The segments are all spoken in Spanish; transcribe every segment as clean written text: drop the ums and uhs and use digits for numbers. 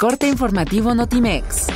corte informativo Notimex.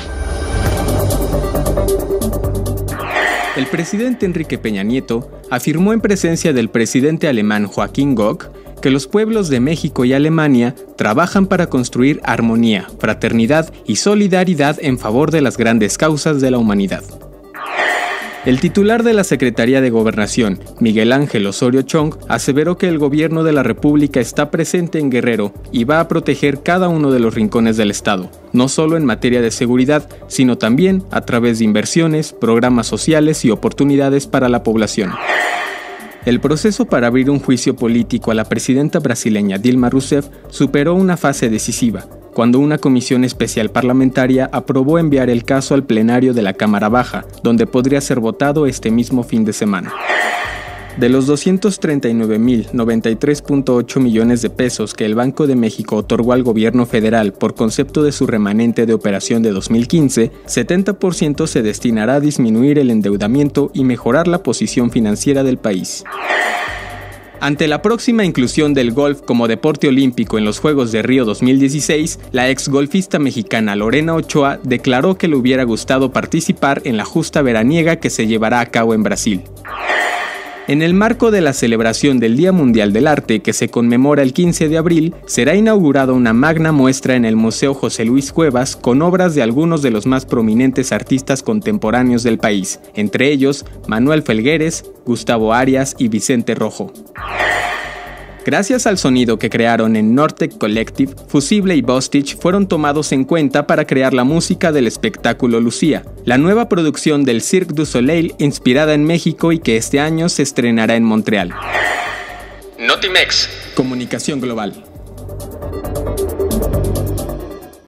El presidente Enrique Peña Nieto afirmó en presencia del presidente alemán Joachim Gauck que los pueblos de México y Alemania trabajan para construir armonía, fraternidad y solidaridad en favor de las grandes causas de la humanidad. El titular de la Secretaría de Gobernación, Miguel Ángel Osorio Chong, aseveró que el gobierno de la República está presente en Guerrero y va a proteger cada uno de los rincones del estado, no solo en materia de seguridad, sino también a través de inversiones, programas sociales y oportunidades para la población. El proceso para abrir un juicio político a la presidenta brasileña Dilma Rousseff superó una fase decisiva, cuando una comisión especial parlamentaria aprobó enviar el caso al plenario de la Cámara Baja, donde podría ser votado este mismo fin de semana. De los 239.093.8 millones de pesos que el Banco de México otorgó al gobierno federal por concepto de su remanente de operación de 2015, 70% se destinará a disminuir el endeudamiento y mejorar la posición financiera del país. Ante la próxima inclusión del golf como deporte olímpico en los Juegos de Río 2016, la exgolfista mexicana Lorena Ochoa declaró que le hubiera gustado participar en la justa veraniega que se llevará a cabo en Brasil. En el marco de la celebración del Día Mundial del Arte, que se conmemora el 15 de abril, será inaugurada una magna muestra en el Museo José Luis Cuevas con obras de algunos de los más prominentes artistas contemporáneos del país, entre ellos Manuel Felgueres, Gustavo Arias y Vicente Rojo. Gracias al sonido que crearon en Nortec Collective, Fusible y Bostich fueron tomados en cuenta para crear la música del espectáculo Lucía, la nueva producción del Cirque du Soleil inspirada en México y que este año se estrenará en Montreal. Notimex. Comunicación global.